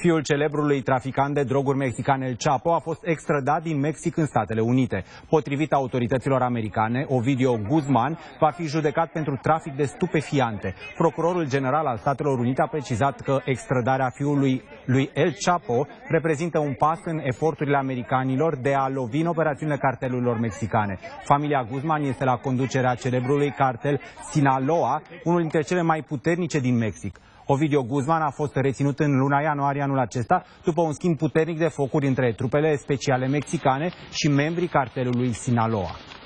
Fiul celebrului traficant de droguri mexican El Chapo a fost extradat din Mexic în Statele Unite. Potrivit autorităților americane, Ovidio Guzman va fi judecat pentru trafic de stupefiante. Procurorul general al Statelor Unite a precizat că extradarea fiului lui El Chapo reprezintă un pas în eforturile americanilor de a lovi în operațiunile cartelurilor mexicane. Familia Guzman este la conducerea celebrului cartel Sinaloa, unul dintre cele mai puternice din Mexic. Ovidio Guzman a fost reținut în luna ianuarie anul acesta după un schimb puternic de focuri între trupele speciale mexicane și membrii cartelului Sinaloa.